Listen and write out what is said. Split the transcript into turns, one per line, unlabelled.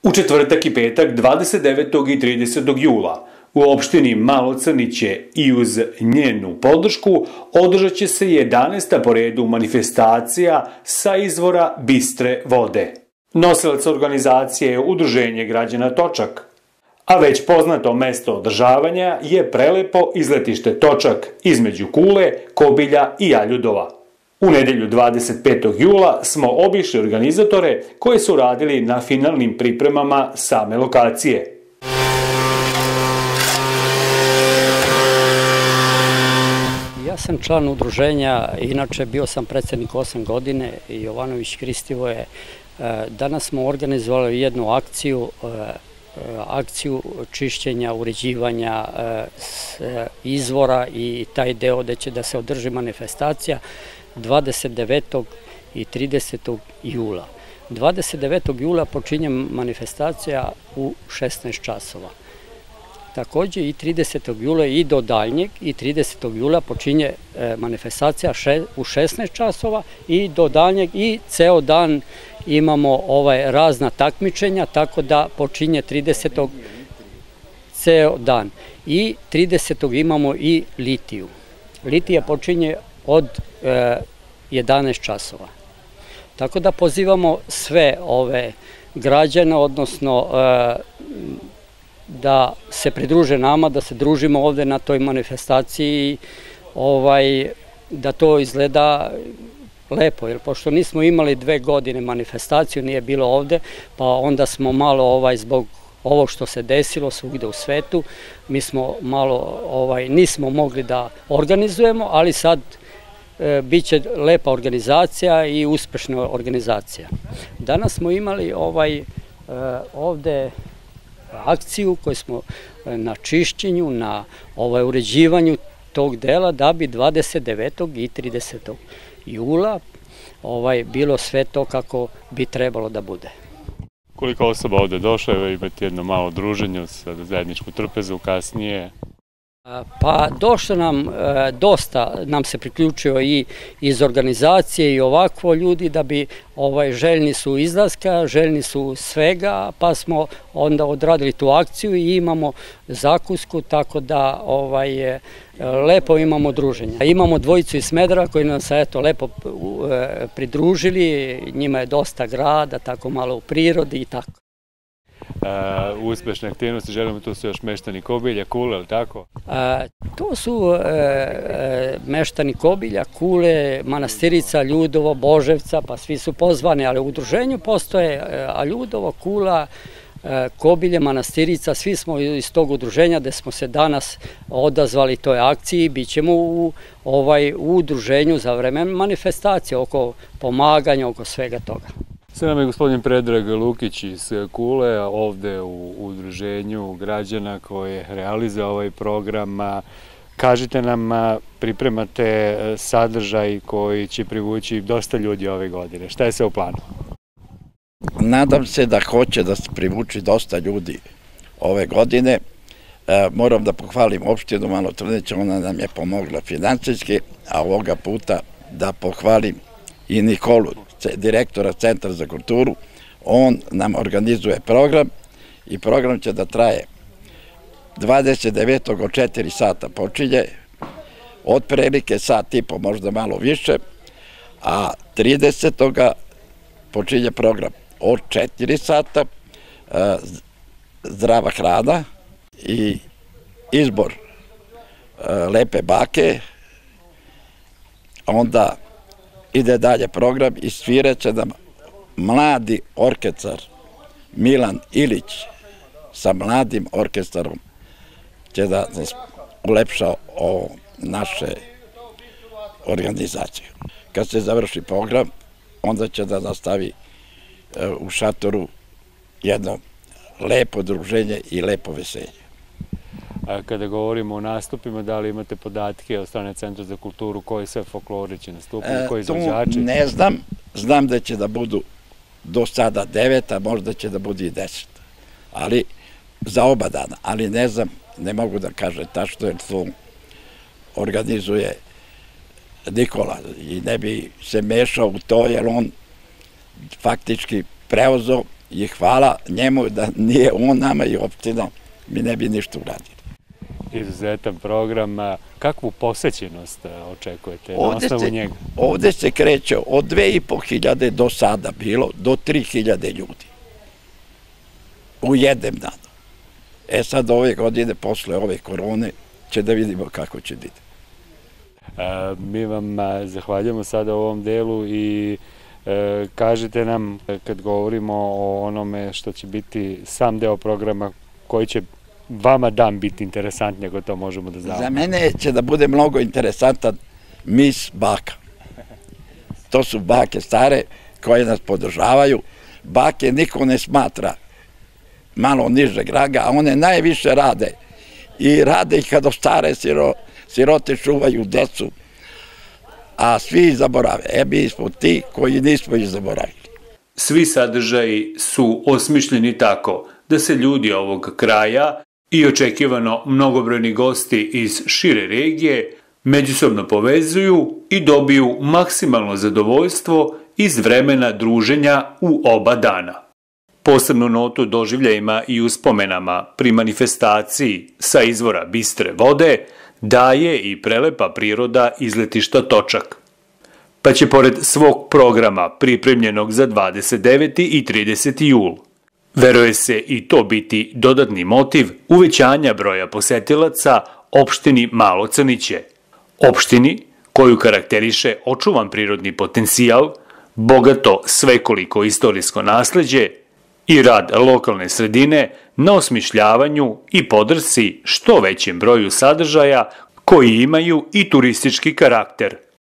U četvrtak i petak 29. i 30. jula u opštini Malo Crniće i uz njenu podršku održat će se 11. po redu manifestacija sa izvora bistre vode. Nosilac organizacije je Udruženje građana Točak, a već poznato mesto održavanja je prelepo izletište Točak između Kule, Kobilja i Aljudova. U nedelju 25. jula smo obišli organizatore koji su radili na finalnim pripremama same lokacije.
Ja sam član udruženja, inače bio sam predsjednik 8 godine i Jovanović Kristivoje. Danas smo organizovali jednu akciju čišćenja, uređivanja izvora i taj deo gde će da se održi manifestacija 29. i 30. jula. 29. jula počinje manifestacija u 16 časova. Također i 30. jula i do daljnjeg i 30. jula počinje manifestacija u 16 časova i do daljnjeg i ceo dan imamo razna takmičenja, tako da počinje 30. ceo dan. I 30. imamo i litiju. Litija počinje od 11 časova. Tako da pozivamo sve ove građane, odnosno da se pridruže nama, da se družimo ovde na toj manifestaciji, da to izgleda lepo, jer pošto nismo imali 2 godine manifestaciju, nije bilo ovde, pa onda smo malo zbog ovog što se desilo svugde u svetu, mi smo malo nismo mogli da organizujemo, ali sad biće lepa organizacija i uspešna organizacija. Danas smo imali ovde akciju koju smo na čišćenju, na uređivanju tog dela da bi 29. i 30. jula bilo sve to kako bi trebalo da bude.
Koliko osoba ovde došlo, evo imate jedno malo druženje sa zajedničku trpezu kasnije?
Pa došlo nam dosta, nam se priključio i iz organizacije i ovakvo ljudi da bi željni su izlaska, željni su svega, pa smo onda odradili tu akciju i imamo zakusku, tako da lepo imamo druženja. Imamo dvojicu iz Smedereva koji nam se lepo pridružili, njima je dosta grada, tako malo u prirodi i tako.
Uspešne aktivnosti, želimo, tu su još meštani Kobilja, Kule, ali tako?
To su meštani Kobilja, Kule, Manastirica, Ljudovo, Boževca, pa svi su pozvani, ali u udruženju postoje Ljudovo, Kula, Kobilje, Manastirica, svi smo iz tog udruženja gde smo se danas odazvali toj akciji, bit ćemo u udruženju za vreme manifestacije, oko pomaganja, oko svega toga.
Sve nam je gospodin Predrag Lukić iz Kule, ovde u udruženju građana koje realizuje ovaj program. Kažite nam, pripremate sadržaj koji će privući dosta ljudi ove godine. Šta je sve u planu?
Nadam se da hoće da se privuči dosta ljudi ove godine. Moram da pohvalim opštinu Malo Crniće, ona nam je pomogla finansijski, a ovoga puta da pohvalim i Nikolu, direktora Centra za kulturu. On nam organizuje program i program će da traje 29. od 4 sata počinje, otprilike sat i po, možda malo više, a 30. počinje program od 4 sata, zdrava hrana i izbor lepe bake, onda ide dalje program i svirat će nam mladi orkestar Milan Ilić sa mladim orkestarom će da nas ulepša o naše organizacije. Kad se završi program, onda će da nastavi u šatoru jedno lepo druženje i lepo veselje.
Kada govorimo o nastupima, da li imate podatke od strane Centra za kulturu, koji sve folklori će nastupiti, koji izvođači?
To ne znam, znam da će da budu do sada 9, a možda će da budu i 10, ali za oba dana, ali ne znam, ne mogu da kažem tačno jer to organizuje Nikola i ne bi se mešao u to jer on faktički preuzeo i hvala njemu da nije on nama i opštinom, mi ne bi ništa uradili.
Izuzetan program. Kakvu posećenost očekujete na osnovu njega?
Ovde se kreće od 2500 do sada bilo, do 3000 ljudi. U jednom danu. Sad ove godine, posle ove korone, će da vidimo kako će biti.
Mi vam zahvaljujemo sada u ovom delu i kažete nam, kad govorimo o onome što će biti sam deo programa, koji će vama dan biti interesantnije, ako to možemo da znamo.
Za mene će da bude mnogo interesantan Mis baka. To su bake stare koje nas podržavaju. Bake niko ne smatra malo nižeg ranga, a one najviše rade. I rade i kada stare sirote čuvaju decu, a svi zaborave. Mi smo ti koji nismo ih zaboravili.
Svi sadržaji su osmišljeni tako da se ljudi ovog kraja i očekivano mnogobrojni gosti iz šire regije međusobno povezuju i dobiju maksimalno zadovoljstvo iz vremena druženja u oba dana. Posebnu notu doživljajima i uspomenama pri manifestaciji sa izvora bistre vode daje i prelepa priroda izletišta Točak. Pa će pored svog programa pripremljenog za 29. i 30. jul, veruje se i to biti dodatni motiv uvećanja broja posetilaca opštini Malo Crniće, opštini koju karakteriše očuvan prirodni potencijal, bogato svekoliko istorijsko nasleđe i rad lokalne sredine na osmišljavanju i podršci što većem broju sadržaja koji imaju i turistički karakter.